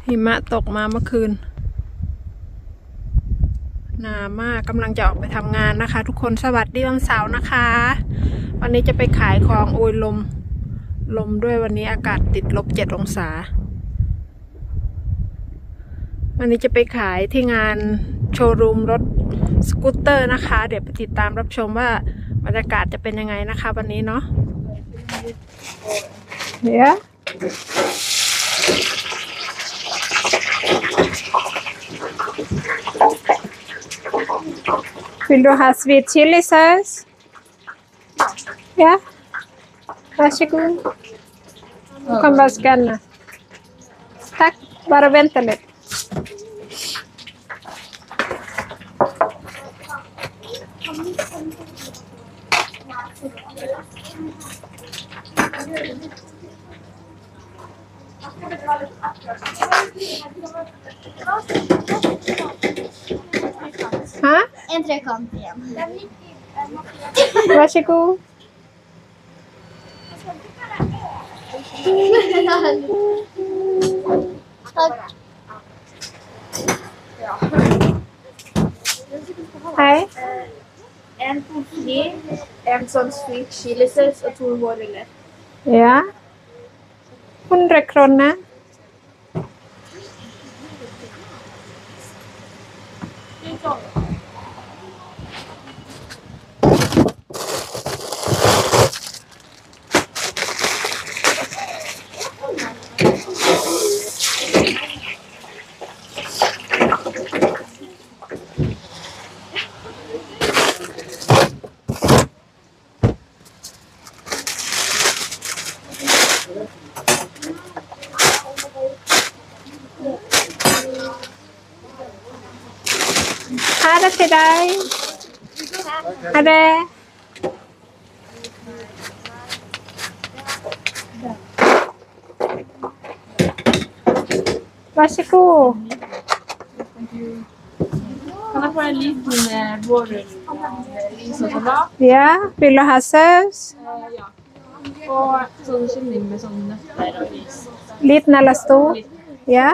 หิมะตกมาเมื่อคืนหนามากกำลังจะออกไปทำงานนะคะทุกคนสวัสดีวันเสาร์นะคะวันนี้จะไปขายของโอยลมด้วยวันนี้อากาศติด-7 องศาวันนี้จะไปขายที่งานโชว์รูมรถสกูตเตอร์นะคะเดี๋ยวไปติดตามรับชมว่าบรรยากาศจะเป็นยังไงนะคะวันนี้เนาะYeah. Vill du ha sweet chili sauce? Ja. Varsågod. Du kan bara scanna. Tack. Bara vänta lite. Hæ? En trekant igjen. Varsågod. Takk. Hei. En pommes frites, en sånn sweet chili sauce og 2 vårruller. Ja. 100 kroner. Ha det til deg. Ha det. Vær så god. Kan jeg få en liten vårrull med ris og salat? Ja, vil du ha saus? Ja. Og sånn kylling med sånn nøtter og ris. Liten eller stor? Ja.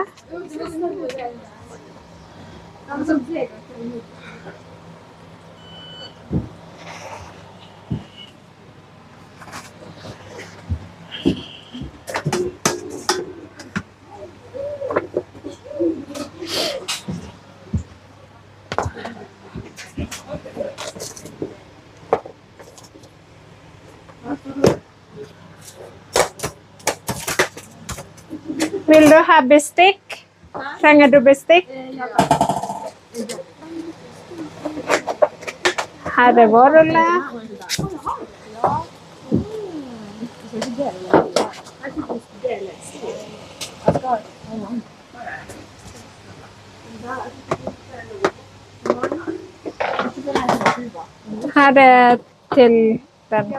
Vil du ha bestikk? Trenger du bestikk? Her er vårrulle. Her er til den.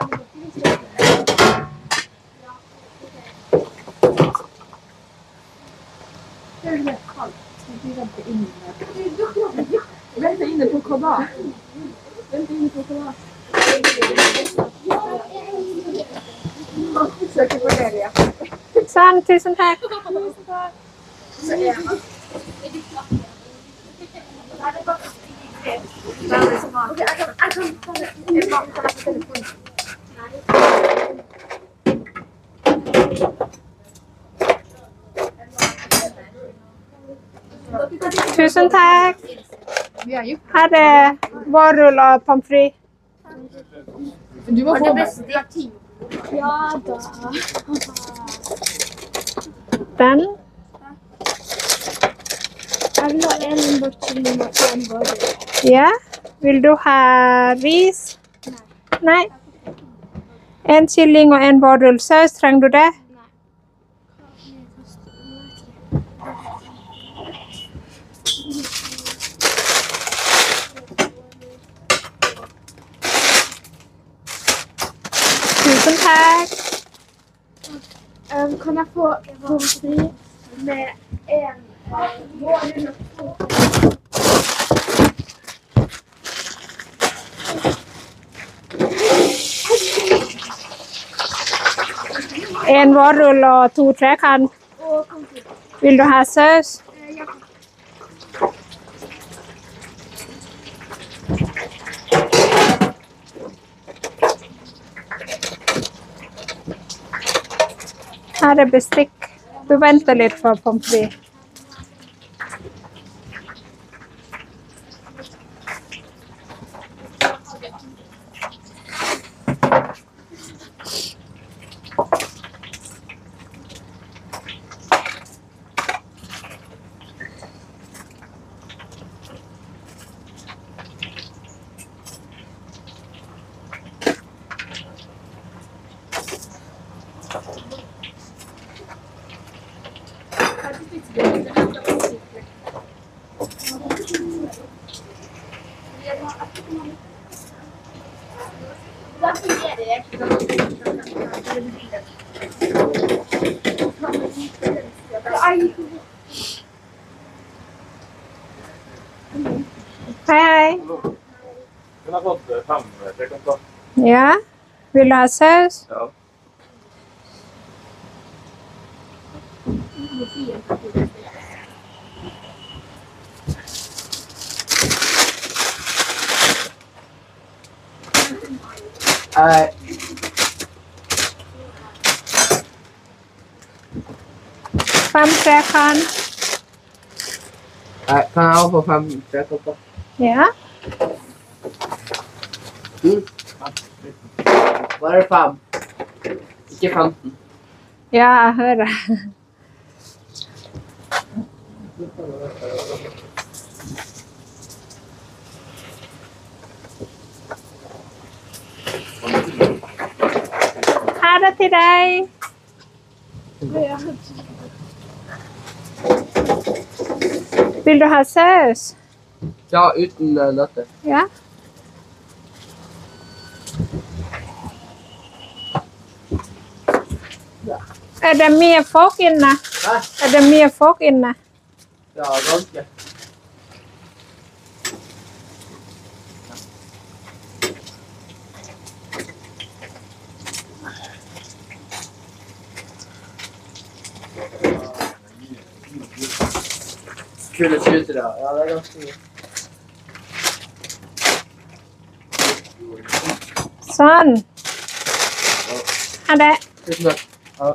Vent inne på hva da? Vent inne på hva da? Søker på det, ja. Sånn, tusen takk. Så er man. Tusen takk. Her er vårrull og pommes frites. Du må få med. Ja da. Den. Jeg vil ha en bort kylling og en vårrull. Ja. Vil du ha ris? Nei. En kylling og en vårrull saus. Trenger du det? Tusen takk. Kan jeg få pommes frites med en vårrull og 2? En vårrull og 2 trekant. Og pommes frites. Vill du ha sås? Ja. Her er bestikk. Du venter litt for pommes frites. Hei. Den har fått 5 trekanter. Ja. Vil du ha saus? Ja. Nei. 5 trekant. Nei, kan jeg også få 5 trekanter? Ja. Bare 5. Ikke 15. Ja, jeg hører. Ha det til deg. Vil du ha saus? Ja, uten nøtter. Ja. Er det mye folk inne? Hæ? Er det mye folk inne? Ja, ganske. Kule skytere. Ja, det er ganske mye. Sånn. Ha det. Tusen takk. Ja.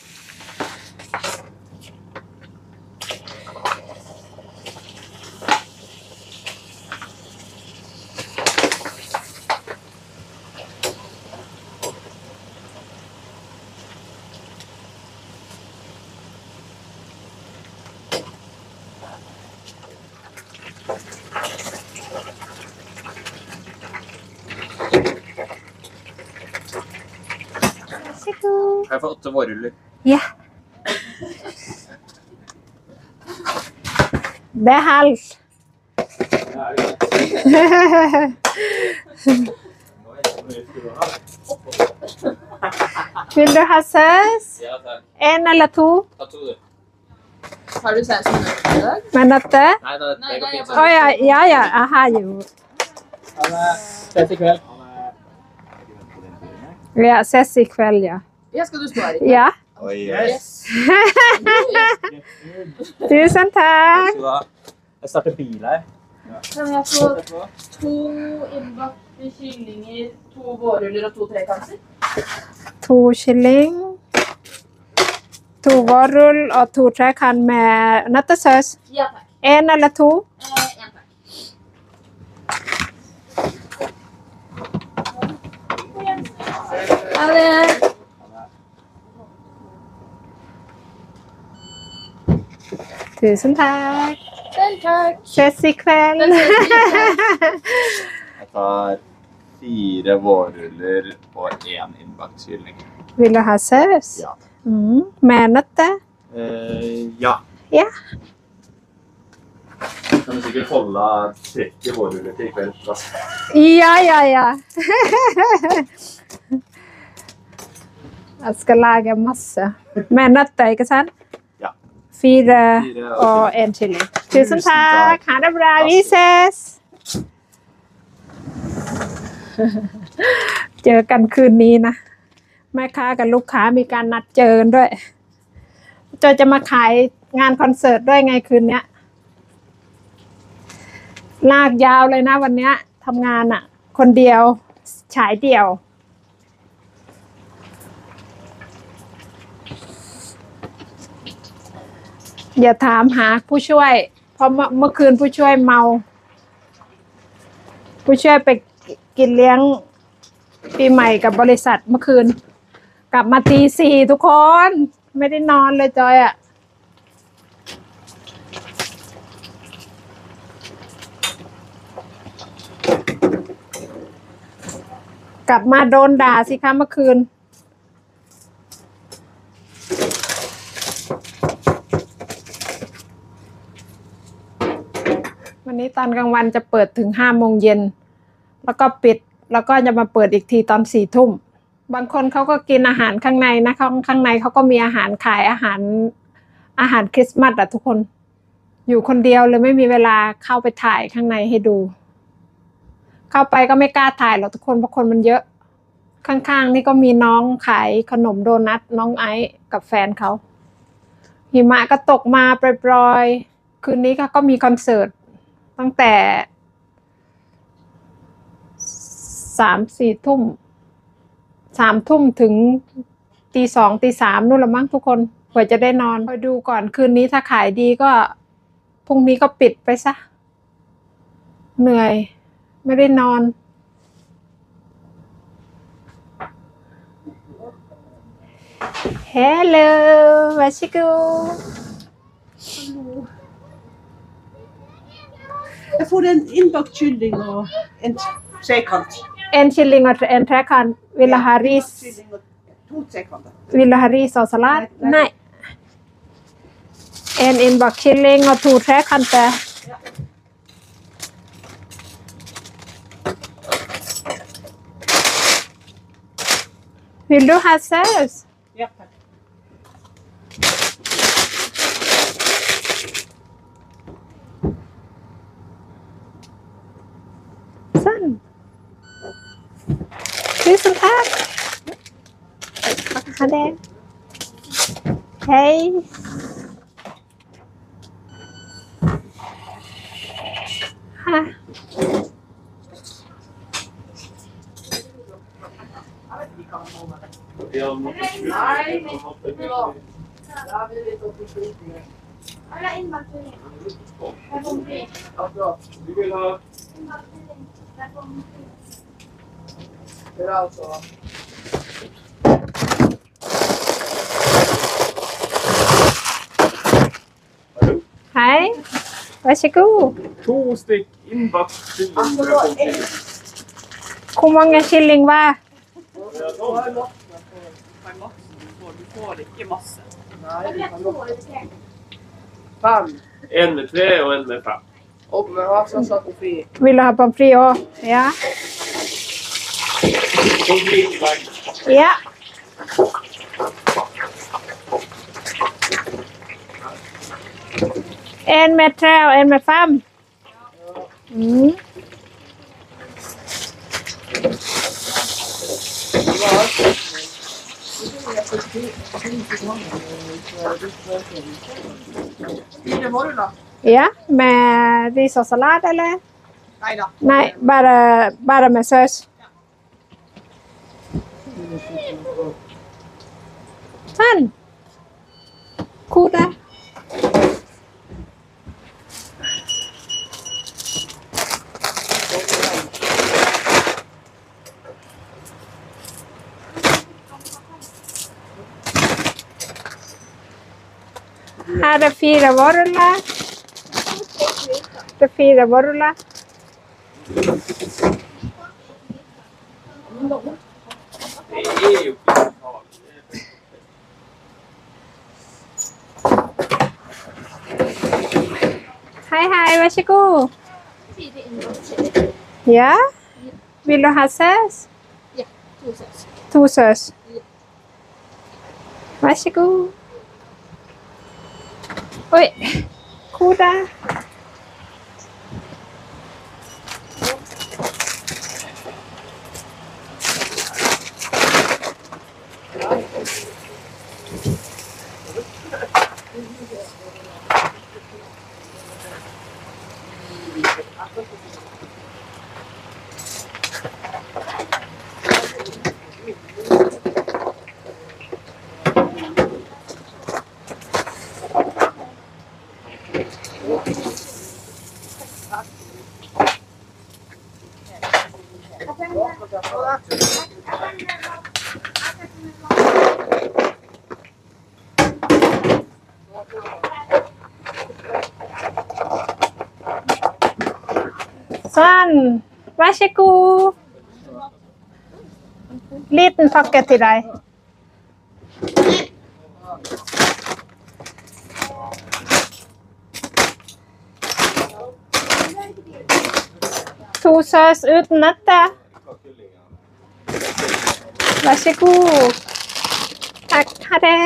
Kan jeg få 8 vårruller? Ja. Det er halvt. Vil du ha saus? Ja, takk. 1 eller 2? Ta 2, du. Har du saus med nøtter i dag? Med nøtter? Nei, det går fint. Å ja, ja, jeg har jo. Ses i kveld. Ja, ses i kveld, ja. Ja, skal du stå her? Ja. Oi, Yes. Tusen takk. Jeg starter bil her. Kan jeg få 2 innbakte kyllinger, 2 vårruller og 2 trekanter? 2 kylling, 2 vårrull og 2 trekant med nøttesaus. Ja, takk. 1 eller 2? 1 takk. Ha det. Tusen takk. Selv takk. Ses i kveld. Jeg tar 4 vårruller og 1 innbakt kylling. Vil du ha saus? Ja. Med nøtter? Ja. Ja. Kan du sikkert holde 30 vårruller til i kveld? Altså. Ja, ja, ja. Jeg skal lage masse. Med nøtter, ikke sant? Ja. 4 og 1 kylling. Tusen takk. Ha det bra. Vi ses. เจอกันคืนนี้นะแม่ค้ากับลูกค้ามีการนัดเจอกันด้วย จจอยจะมาขายงานคอนเสิร์ตด้วยไงคืนเนี้ยลากยาวเลยนะวันเนี้ยทำงานอ่ะคนเดียวฉายเดี่ยวอย่าถามหาผู้ช่วยเพราะเมื่อคืนผู้ช่วยเมาผู้ช่วยไปกินเลี้ยงปีใหม่กับบริษัทเมื่อคืนกลับมาตี 4ทุกคนไม่ได้นอนเลยจอยอ่ะกลับมาโดนด่าสิคะเมื่อคืนวันนี้ตอนกลางวันจะเปิดถึง5 โมงเย็นแล้วก็ปิดแล้วก็จะมาเปิดอีกทีตอน4 ทุ่มบางคนเขาก็กินอาหารข้างในนะข้างในเขาก็มีอาหารขายอาหารคริสต์มาสอะทุกคนอยู่คนเดียวเลยไม่มีเวลาเข้าไปถ่ายข้างในให้ดูเข้าไปก็ไม่กล้าถ่ายหรอกทุกคนเพราะคนมันเยอะข้างๆนี่ก็มีน้องขายขนมโดนัทน้องไอซ์กับแฟนเขาหิมะก็ตกมาปล่อยๆคืนนี้ก็มีคอนเสิร์ตตั้งแต่3-4 ทุ่ม3 ทุ่มถึงตี 2 ตี 3นู่นละมั้งทุกคนเผื่อจะได้นอนคอยดูก่อนคืนนี้ถ้าขายดีก็พรุ่งนี้ก็ปิดไปซะเหนื่อยไม่ได้นอน Hello วัชิกุ Jag får en inbakt kylling och en trekant. En kylling och en trekant. Vill du ha ris? Kylling och 2 trekanter. Vill du ha ris och sallad? Nej. En inbakt kylling och 2 trekanter. Vill du ha sås? Ja, tack. Sånn. Tusen takk. Ha det. Hei. Ha. Alla inbakt kylling. Med pommes frites. Du vill ha... Inbakt kylling med pommes frites. Det är alltså... Hei. Vær så god. 2 styck inbakt kylling med pommes frites. Hvor mange kylling var? Du får inte masse. Jag vill ha 2 eller 3. 5. En med 3 och en med 5. Och med havsösa och fri. Vil du ha pommes frites òg? Ja. Pommes frites i vagn. Ja. En med 3 og en med 5. Det var det då. Ja, med ris og salat, eller? Nej då. Nei, bare med saus. Sånn. Kode. Her er 4 vårruller. Det er 4 vårruller. Det är ju skitbra. Hei, vær så god. 4 inbakt kylling. Ja? Vil du ha saus? Ja, 2 sås. 2 saus. Vær så god. Oi. Kode. Son, varsågod. Liten pakke til deg. To saus uten nøtter. Vær så god. Takk, ha det.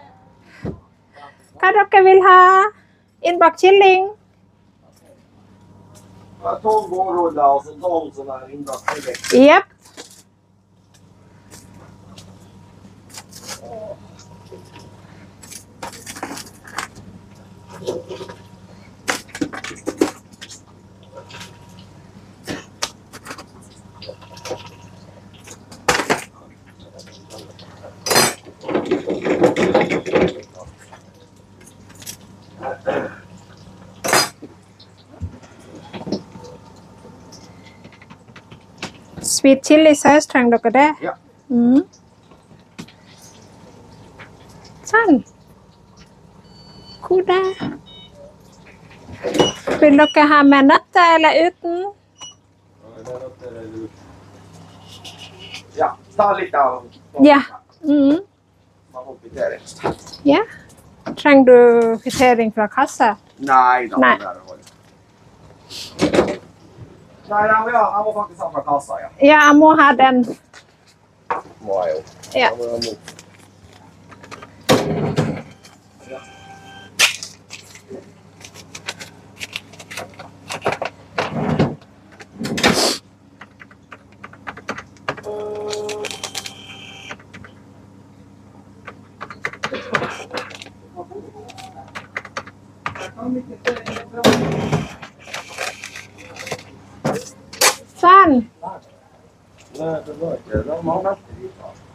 Hva dere vil ha? Innbakt kylling. 12 vårrullar och så 12 sådana här inbakade däck. Jepp. Sweet chili sauce trenger dere det? Ja. Sånn. God dag. Vil dere ha med nøtter eller uten? Ja, ta lite av. Ja. Man får kvittering. Ja. Trenger du kvittering fra kassa? Nej, då. Nej. Nej, han var faktiskt samma kassa, ja. Ja, jeg må ha den. Må jag ju. Ja. Sånn. Nej, det var inte. De har haft det.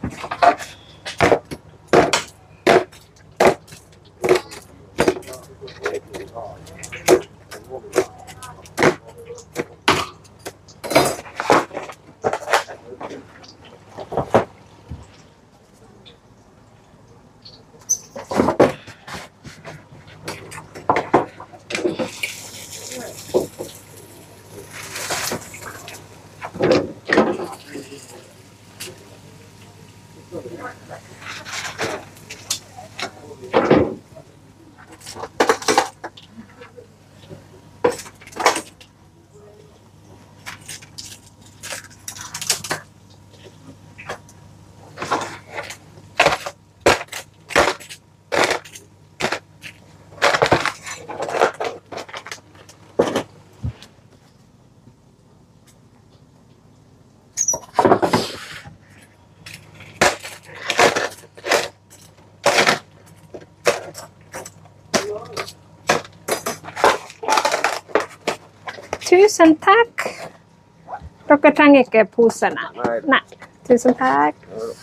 Tusen takk. Dere trenger ikke posene. Nei. Tusen takk.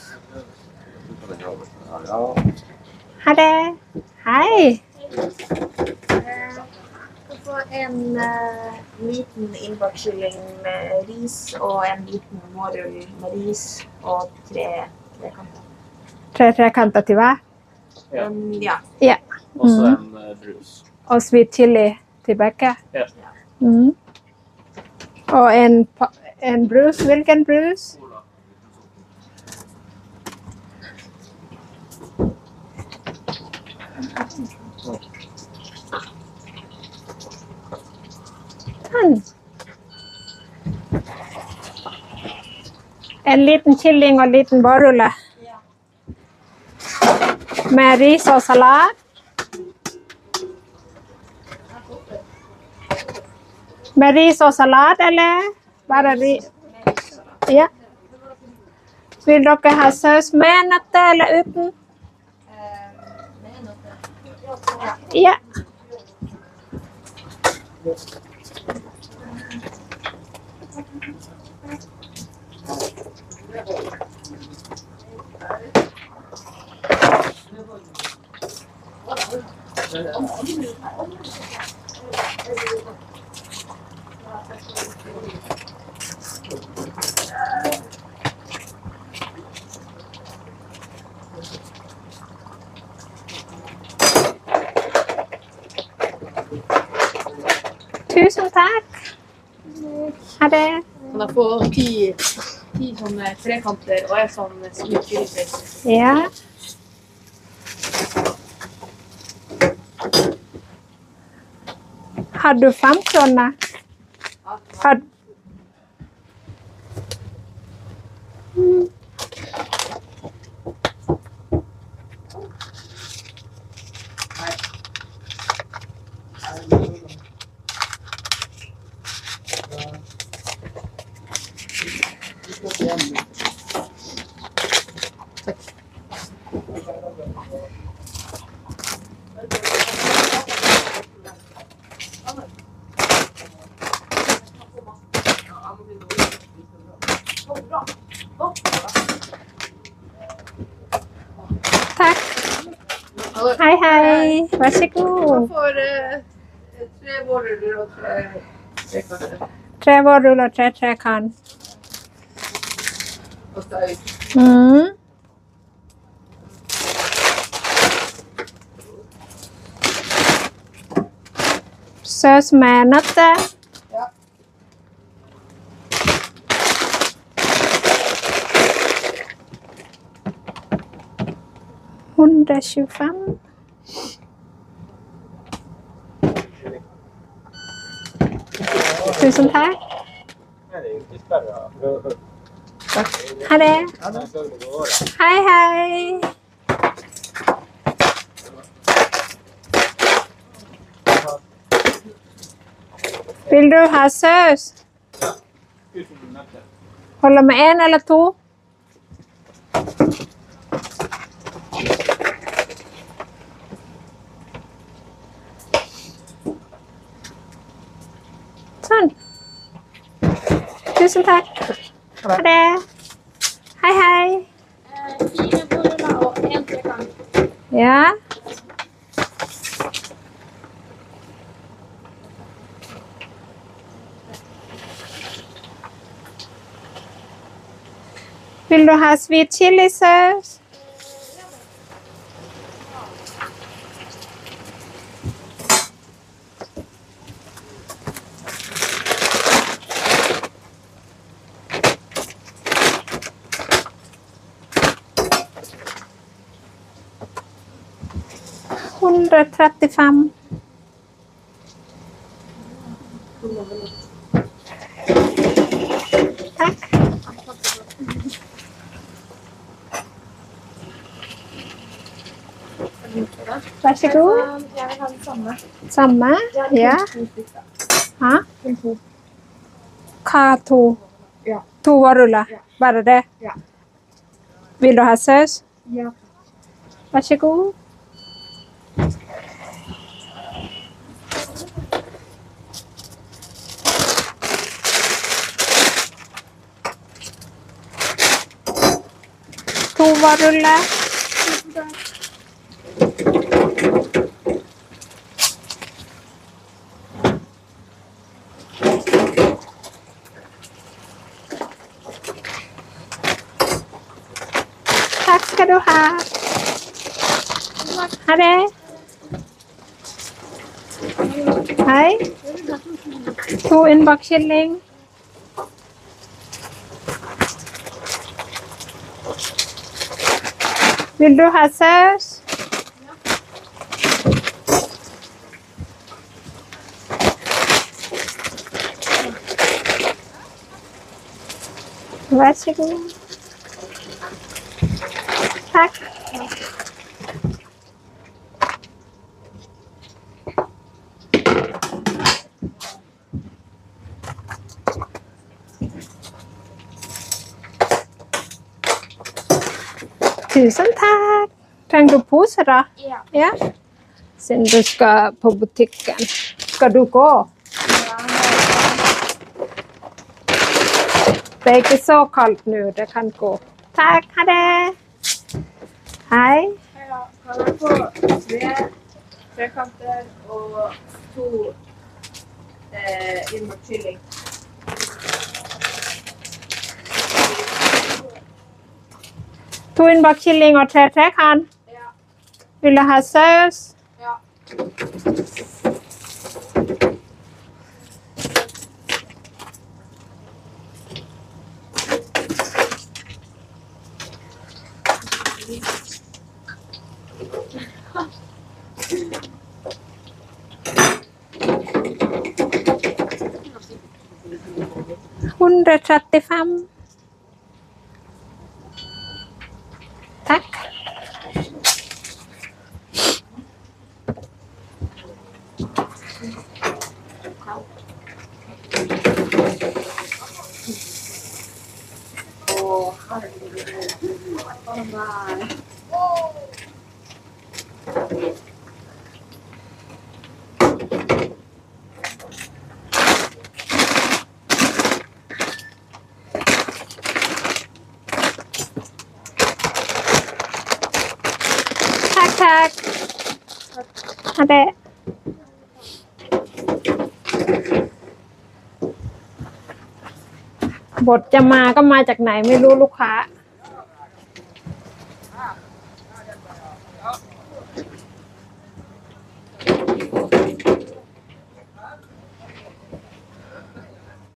Ha det. Hei. Du får en liten innbakt kylling med ris og en liten vårrull med ris og tre trekanter. Tre trekanter til hver? Ja. Ja. Og så en brus. Og sweet chili til begge? Ja. Og en brus. Hvilken brus? Sånn. En liten kylling og en liten vårrulle. Med ris og salat. Med ris og salat, eller bare ris? Ja. Vil dere ha saus med nøtter eller uten? Med nøtter. Ja. Ja. Tusen takk. Ha det. Kan jeg få 10 sånne trekanter og en sånn sweet chili paste? Ja. Har du 5 sånne? Har... Takk. Hei, hei. Vær så god. Jeg får 3 vårruller og 3 trekanter. 3 vårrull og 3 trekant. Og saus. Saus med nøtter. Ja. $125. Tusen takk. Ha det. Hei, hei. Vil du ha saus? Holder med 1 eller 2? Sånn. Tusen takk. Ha det. Hei, hei. 4 vårruller og 1 trekant. Ja. Vil du ha sweet chili saus? $135. Takk. Vær så god. Jeg vil ha det samme. Samme? Ja. Hæ? Hva 2? Ja. 2 vårruller? Ja. Bare det? Ja. Vil du ha saus? Ja. Vær så god. To vårruller. Takk skal du ha. Ha det. Hei. 2 innbakt kylling. Vil du ha saus? Vær så god. Takk. Tusen takk. Trenger du pose da? Ja. Ja. Sen du ska på butiken. Ska du gå? Det är inte så kallt nu, det kan gå. Tack, ha det! Hej! Ja, kan jeg få trekanter og 2 innbakt kylling? To innbakt kylling og 3 trekant. Ja. Vil du ha saus? Ja. $135. Tack. Tack. Ha det.บทจะมาก็มาจากไหนไม่รู้ลูกค้า